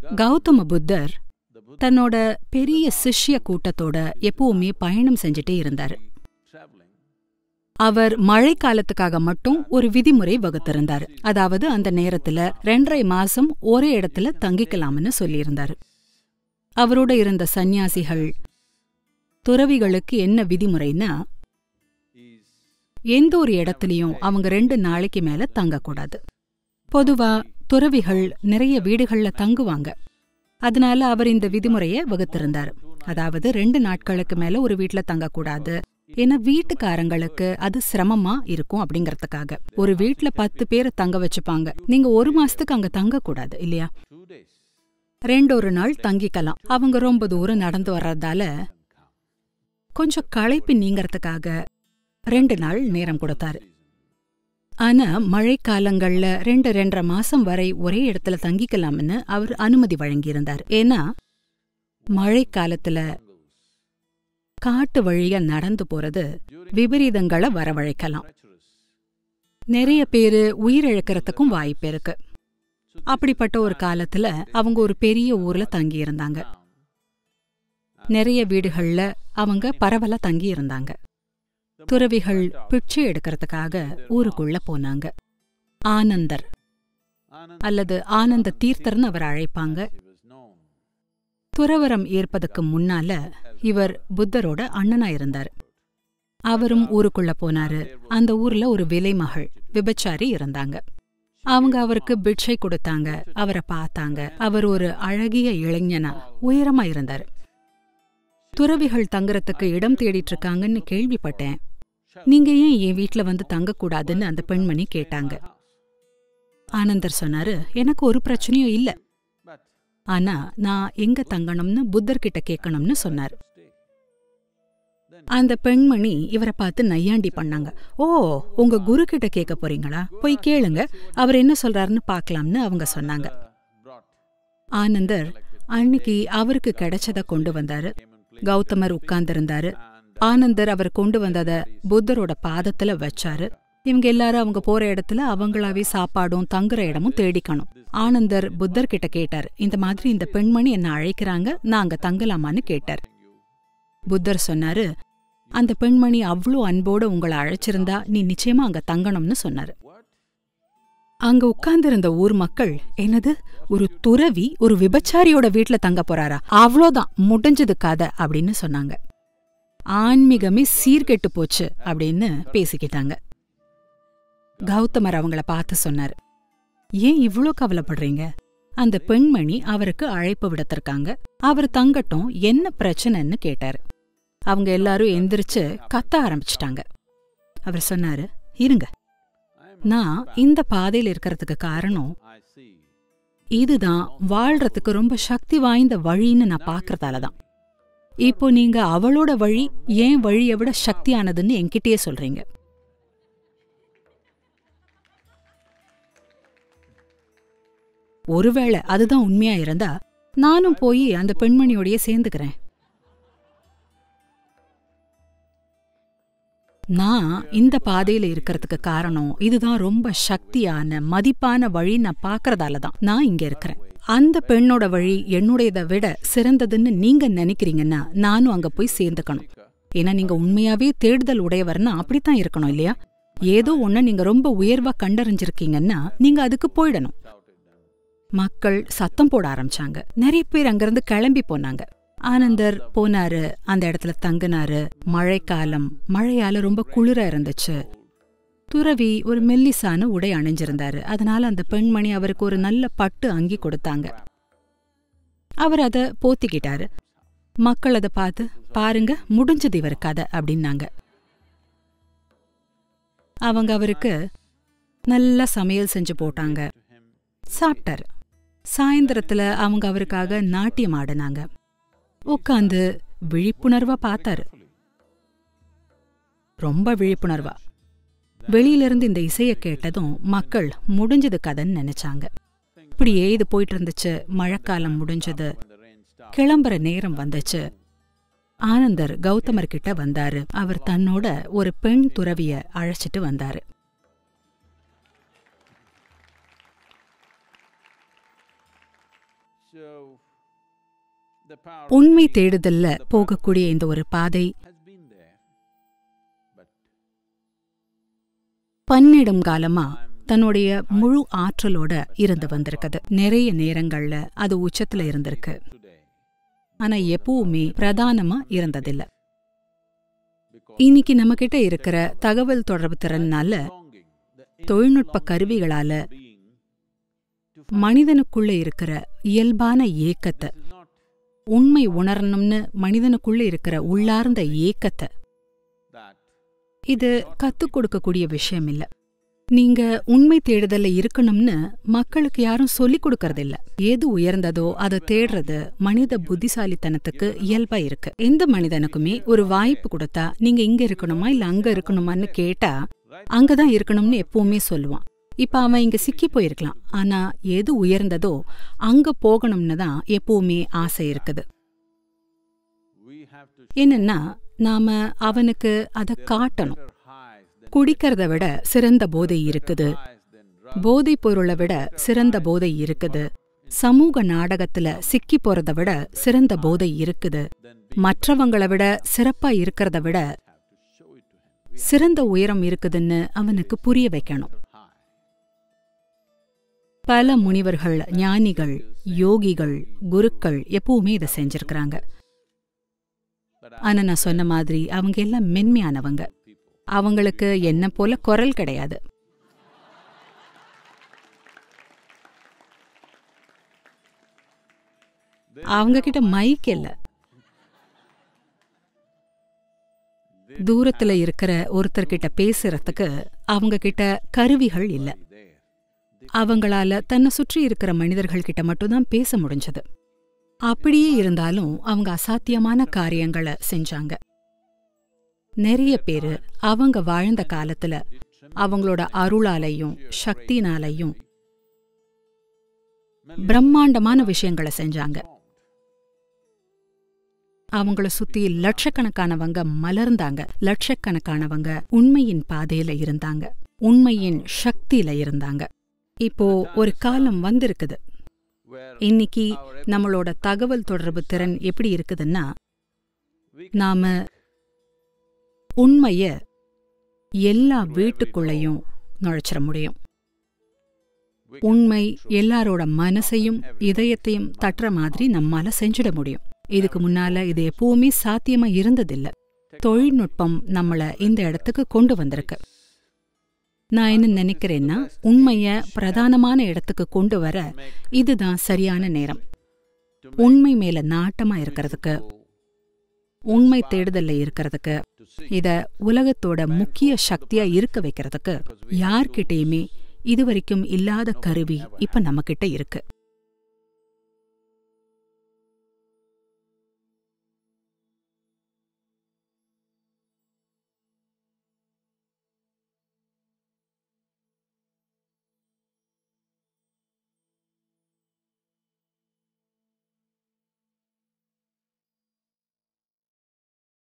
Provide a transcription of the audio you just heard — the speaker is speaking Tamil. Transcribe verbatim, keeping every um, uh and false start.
கௌதம புத்தர் தன்னோட பெரிய சிஷ்ய கூட்டத்தோட எப்பவுமே பயணம் செஞ்சுட்டே இருந்தாரு. அவர் மழை காலத்துக்காக மட்டும் ஒரு விதிமுறை வகுத்திருந்தாரு. அதாவது அந்த நேரத்துல ரெண்டரை மாசம் ஒரே இடத்துல தங்கிக்கலாம்னு சொல்லியிருந்தாரு. அவரோட இருந்த சந்நியாசிகள் துறவிகளுக்கு என்ன விதிமுறைன்னா, எந்த ஒரு இடத்துலயும் அவங்க ரெண்டு நாளைக்கு மேல தங்கக்கூடாது. பொதுவா துறவிகள் நிறைய வீடுகள்ல தங்குவாங்க. அதனால அவர் இந்த விதிமுறைய வகுத்திருந்தாரு. அதாவது ரெண்டு நாட்களுக்கு மேல ஒரு வீட்டுல தங்கக்கூடாது. ஏன்னா வீட்டுக்காரங்களுக்கு அது சிரமமா இருக்கும் அப்படிங்கறதுக்காக. ஒரு வீட்டுல பத்து பேரை தங்க வச்சுப்பாங்க. நீங்க ஒரு மாசத்துக்கு அங்க தங்க கூடாது இல்லையா? ரெண்டொரு நாள் தங்கிக்கலாம். அவங்க ரொம்ப தூரம் நடந்து வர்றதால கொஞ்சம் களைப்பு நீங்கறதுக்காக ரெண்டு நாள் நேரம் கொடுத்தாரு. ஆனா மழைக்காலங்கள்ல ரெண்டு ரெண்டரை மாசம் வரை ஒரே இடத்துல தங்கிக்கலாம்னு அவர் அனுமதி வழங்கியிருந்தார். ஏன்னா மழைக்காலத்துல காட்டு வழியா நடந்து போறது விபரீதங்களை வரவழைக்கலாம். நிறைய பேரு உயிரிழக்கிறதுக்கும் வாய்ப்பு இருக்கு. அப்படிப்பட்ட ஒரு காலத்துல அவங்க ஒரு பெரிய ஊர்ல தங்கி இருந்தாங்க. நிறைய வீடுகள்ல அவங்க பரவலா தங்கி இருந்தாங்க. துறவிகள் பிச்சை எடுக்கிறதுக்காக ஊருக்குள்ள போனாங்க. ஆனந்தர் அல்லது ஆனந்த தீர்த்தர்னு அவர் அழைப்பாங்க. துறவரம் ஏற்பதுக்கு முன்னால இவர் புத்தரோட அண்ணனா இருந்தாரு. அவரும் ஊருக்குள்ள போனாரு. அந்த ஊர்ல ஒரு விலைமகள் விபச்சாரி இருந்தாங்க. அவங்க அவருக்கு பிட்சை கொடுத்தாங்க. அவரை பார்த்தாங்க. அவர் ஒரு அழகிய இளைஞனா உயரமா இருந்தாரு. துறவிகள் தங்குறதுக்கு இடம் தேடிட்டு இருக்காங்கன்னு கேள்விப்பட்டேன். நீங்க ஏன் என் வீட்டுல வந்து தங்கக்கூடாதுன்னு அந்த பெண்மணி கேட்டாங்க. ஆனந்தர் சொன்னாரு, எனக்கு ஒரு பிரச்சனையும் இல்ல. ஆனா நான் எங்க தங்கணும்னு புத்தர்கிட்ட கேட்கணும்னு சொன்னாரு. அந்த பெண்மணி இவரை பார்த்து நையாண்டி பண்ணாங்க. ஓ, உங்க குரு கிட்ட கேட்க போறீங்களா? போய் கேளுங்க, அவர் என்ன சொல்றாருன்னு பாக்கலாம்னு அவங்க சொன்னாங்க. ஆனந்தர் அன்னைக்கு அவருக்கு கிடைச்சத கொண்டு வந்தாரு. கௌதமர் உட்கார்ந்திருந்தாரு. ஆனந்தர் அவர் கொண்டு வந்தத புத்தரோட பாதத்துல வச்சாரு. இவங்க எல்லாரும் அவங்க போற இடத்துல அவங்களாவே சாப்பாடும் தங்குற இடமும் தேடிக்கணும். ஆனந்தர் புத்தர் கிட்ட கேட்டார், இந்த மாதிரி இந்த பெண்மணி என்ன அழைக்கிறாங்க, நான் அங்க தங்கலாமான்னு கேட்டார். புத்தர் சொன்னாரு, அந்த பெண்மணி அவ்வளோ அன்போட உங்களை அழைச்சிருந்தா நீ நிச்சயமா அங்க தங்கணும்னு சொன்னாரு. அங்க உட்கார்ந்திருந்த ஊர் மக்கள், என்னது, ஒரு துறவி ஒரு விபச்சாரியோட வீட்டுல தங்க போறாரா, அவ்வளோதான் முடிஞ்சது கதை அப்படின்னு சொன்னாங்க. ஆன்மீகமே சீர்கெட்டு போச்சு அப்படின்னு பேசிக்கிட்டாங்க. கௌதமர் அவங்கள பார்த்து சொன்னாரு, ஏன் இவ்ளோ கவலைப்படுறீங்க? அந்த பெண்மணி அவருக்கு அழைப்பு விடுத்திருக்காங்க. அவர் தங்கட்டும், என்ன பிரச்சனைன்னு கேட்டாரு. அவங்க எல்லாரும் எந்திரிச்சு கத்த ஆரம்பிச்சிட்டாங்க. அவர் சொன்னாரு, இருங்க, நான் இந்த பாதையில இருக்கிறதுக்கு காரணம் இதுதான், வாழ்றதுக்கு ரொம்ப சக்தி வாய்ந்த வழின்னு நான் பாக்குறதாலதான். இப்போ நீங்க அவளோட வழி ஏன் வழியை விட சக்தியானதுன்னு என்கிட்டயே சொல்றீங்க. ஒருவேளை அதுதான் உண்மையா இருந்தா நானும் போய் அந்த பெண்மணியோடய சேர்ந்துக்கிறேன். நான் இந்த பாதையில இருக்கிறதுக்கு காரணம் இதுதான், ரொம்ப சக்தியான மதிப்பான வழி நான் பாக்குறதாலதான் நான் இங்க இருக்கிறேன். அந்த பெண்ணோட வழி என்னுடையதை விட சிறந்ததுன்னு நீங்க நினைக்கிறீங்கன்னா நானும் அங்க போய் சேர்ந்துக்கணும். ஏன்னா நீங்க உண்மையாவே தேடுதல் உடையவர்னா அப்படித்தான் இருக்கணும் இல்லையா? ஏதோ ஒண்ணு நீங்க ரொம்ப உயர்வா கண்டறிஞ்சிருக்கீங்கன்னா நீங்க அதுக்கு போயிடணும். மக்கள் சத்தம் போட ஆரம்பிச்சாங்க. நிறைய பேர் அங்கிருந்து கிளம்பி போனாங்க. ஆனந்தர் போனாரு, அந்த இடத்துல தங்குனாரு. மழைக்காலம், மழையால ரொம்ப குளிர இருந்துச்சு. துறவி ஒரு மெல்லிசான உடை அணிஞ்சிருந்தாரு. அதனால அந்த பெண்மணி அவருக்கு ஒரு நல்ல பட்டு அங்கி கொடுத்தாங்க. அவர் அத போத்திக்கிட்டாரு. மக்கள் அதை பார்த்து, பாருங்க முடிஞ்சது இவர் கதை அப்படின்னாங்க. அவங்க அவருக்கு நல்லா சமையல் செஞ்சு போட்டாங்க. சாப்பிட்டாரு. சாயந்தரத்துல அவங்க அவருக்காக நாட்டியம் ஆடினாங்க. உட்காந்து விழிப்புணர்வா பார்த்தாரு. ரொம்ப விழிப்புணர்வா. வெளியிலிருந்து இந்த இசைய கேட்டதும் மக்கள் முடிஞ்சது கதைன்னு நினைச்சாங்க. இப்படியே இது போயிட்டு இருந்துச்சு. மழைக்காலம் முடிஞ்சது. கிளம்புற நேரம் வந்துச்சு. ஆனந்தர் கௌதமர் கிட்ட வந்தாரு. அவர் தன்னோட ஒரு பெண் துறவிய அழைச்சிட்டு வந்தாரு. உண்மை தேடுதல்ல போகக்கூடிய இந்த ஒரு பாதை பன்னிடம் காலமா தன்னுடைய முழு ஆற்றலோட இருந்து வந்திருக்குது. நிறைய நேரங்கள்ல அது உச்சத்துல இருந்திருக்கு. ஆனா எப்பவுமே பிரதானமா இருந்ததில்ல. இன்னைக்கு நம்ம கிட்ட இருக்கிற தகவல் தொடர்பு திறனால, தொழில்நுட்ப கருவிகளால மனிதனுக்குள்ள இருக்கிற இயல்பான ஏக்கத்தை, உண்மை உணரணும்னு மனிதனுக்குள்ள இருக்கிற உள்ளார்ந்த ஏக்கத்தை, இது கத்துக் கொடுக்கக்கூடிய விஷயம் இல்ல. நீங்க உண்மை தேடுதல்ல இருக்கணும்னு மக்களுக்கு யாரும் சொல்லிக் கொடுக்கறதில்ல. எது உயர்ந்ததோ அதை தேடுறது மனித புத்திசாலித்தனத்துக்கு இயல்பா இருக்கு. எந்த மனிதனுக்குமே ஒரு வாய்ப்பு கொடுத்தா நீங்க இங்க இருக்கணுமா இல்ல அங்க இருக்கணுமான்னு கேட்டா அங்கதான் இருக்கணும்னு எப்பவுமே சொல்லுவான். இப்ப அவன் இங்க சிக்கி போயிருக்கலாம், ஆனா எது உயர்ந்ததோ அங்க போகணும்னு தான் எப்பவுமே ஆசை இருக்குது. என்னன்னா நாம அவனுக்கு அதை காட்டணும். குடிக்கிறத விட சிறந்த போதை இருக்குது, போதைப் பொருளை விட சிறந்த போதை இருக்குது, சமூக நாடகத்துல சிக்கி போறத விட சிறந்த போதை இருக்குது, மற்றவங்களை விட சிறப்பா இருக்கிறத விட சிறந்த உயரம் இருக்குதுன்னு அவனுக்கு புரிய வைக்கணும். பல முனிவர்கள், ஞானிகள், யோகிகள், குருக்கள் எப்பவுமே இதை செஞ்சிருக்கிறாங்க. ஆனா நான் சொன்ன மாதிரி அவங்க எல்லாம் மென்மையானவங்க. அவங்களுக்கு என்ன போல குரல் கிடையாது. அவங்க கிட்ட மைக் இல்ல. தூரத்துல இருக்கிற ஒருத்தர்கிட்ட பேசுறதுக்கு அவங்க கிட்ட கருவிகள் இல்ல. அவங்களால தன்னை சுற்றி இருக்கிற மனிதர்கள் கிட்ட மட்டும்தான் பேச முடிஞ்சது. அப்படியே இருந்தாலும் அவங்க அசாத்தியமான காரியங்களை செஞ்சாங்க. நிறைய பேரு அவங்க வாழ்ந்த காலத்துல அவங்களோட அருளாலையும் சக்தினாலையும் பிரம்மாண்டமான விஷயங்களை செஞ்சாங்க. அவங்கள சுத்தி லட்சக்கணக்கானவங்க மலர்ந்தாங்க. லட்சக்கணக்கானவங்க உண்மையின் பாதையில இருந்தாங்க, உண்மையின் சக்தியில இருந்தாங்க. இப்போ ஒரு காலம் வந்திருக்குது. இன்னைக்கு நம்மளோட தகவல் தொடர்பு திறன் எப்படி இருக்குதுன்னா, நாம உண்மைய எல்லா வீட்டுக்குள்ளையும் நுழைச்சிட முடியும். உண்மை எல்லாரோட மனசையும் இதயத்தையும் தட்டுற மாதிரி நம்மால செஞ்சிட முடியும். இதுக்கு முன்னால இது எப்பவுமே சாத்தியமா இருந்ததில்ல. தொழில்நுட்பம் நம்மள இந்த இடத்துக்கு கொண்டு வந்திருக்கு. நான் என்ன நினைக்கிறேன்னா, உண்மைய பிரதானமான இடத்துக்கு கொண்டு வர இதுதான் சரியான நேரம். உண்மை மேல நாட்டமா இருக்கிறதுக்கு, உண்மை தேடுதல்ல இருக்கிறதுக்கு, இத உலகத்தோட முக்கிய சக்தியா இருக்க வைக்கிறதுக்கு யார்கிட்டயுமே இதுவரைக்கும் இல்லாத கருவி இப்ப நம்ம கிட்ட இருக்கு.